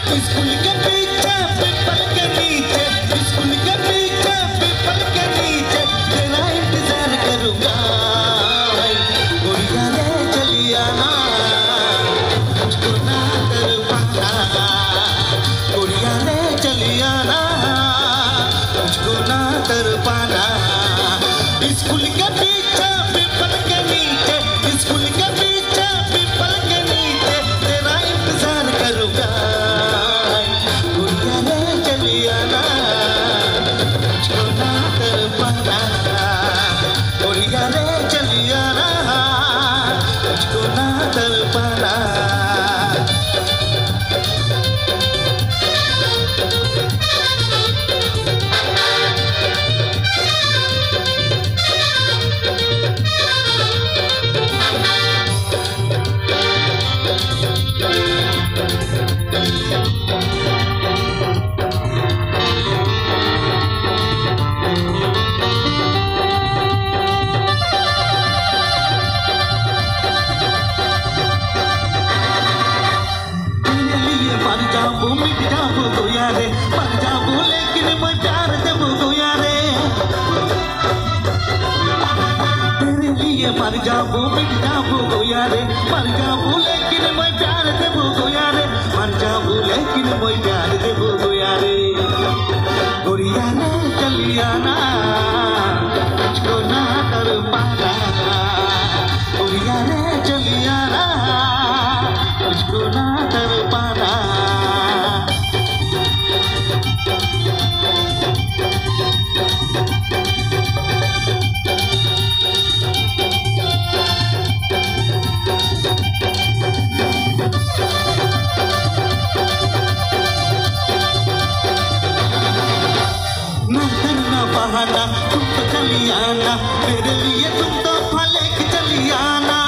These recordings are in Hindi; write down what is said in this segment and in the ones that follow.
स्कूल के पीछे पीपल के नीचे, स्कूल के पीछे पीपल के नीचे तेरा इंतजार करूंगा। गोरिया रे चली आना, मुझको ना कर पाना। गोरिया रे चली आना, मुझको ना कर पाना। स्कूल के पीछे पीपल के नीचे, स्कूल के पीछे पीपल के नीचे तेरा इंतजार करूंगा। गोरिया रे चली आना, मुझको ना कर पाना। गोरिया रे चली आना, मुझको ना कर पाना। मर जाऊं मिट जाऊं गोया रे, मर जाऊं लेकिन मैं प्यार देबू गोया रे। तेरे लिए मर जाऊं मिट जाऊं गोया रे, मर जाऊं लेकिन मैं प्यार देबू गोया रे। मर जाऊं लेकिन मैं प्यार देबू गोया रे। गोरिया रे चली आना, मुझको ना कर पाना। गोरिया रे चली आना, मुझको ना कर पाना। बहाना तुम तो चली आना, मेरे लिए तुम तो फले की चली आना।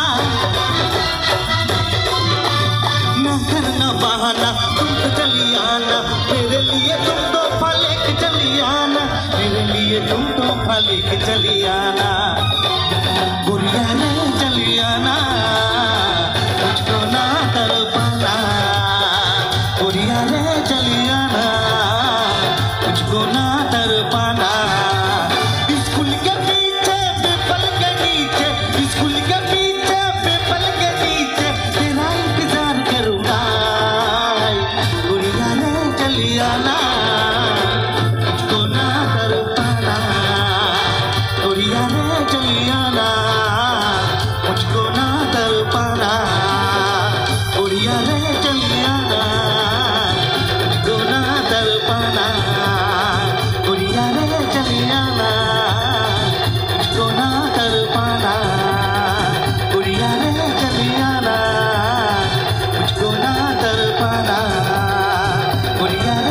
ना करना बहाना तुम तो चली आना, मेरे लिए तुम तो फले की चली आना। मेरे लिए तुम तो फले की चली आना। गोरिया रे चली आना, मुझको ना कर पाना। गोरिया रे चली आना, मुझको ना कर पाना। स्कूल के पीछे पीपल के नीचे, स्कूल के पीछे पीपल के नीचे तेरा इंतजार करूंगा। गोरिया रे चली आना, मुझको ना कर पाना। गोरिया रे चली आना, मुझको ना कर पाना। गोरिया रे चली आना, मुझको ना कर पाना। गोरिया रे चली आना, मुझको ना कर पाना। गोरिया रे चली आना, मुझको ना कर पाना। गोरिया